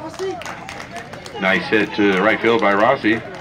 Nice hit to the right field by Rossi.